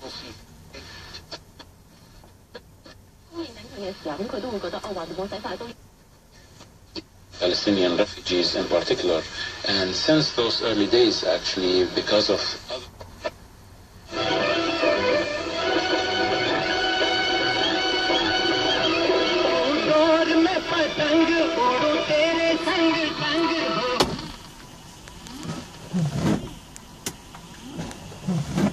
Palestinian refugees in particular, and since those early days, actually, because of Hmm.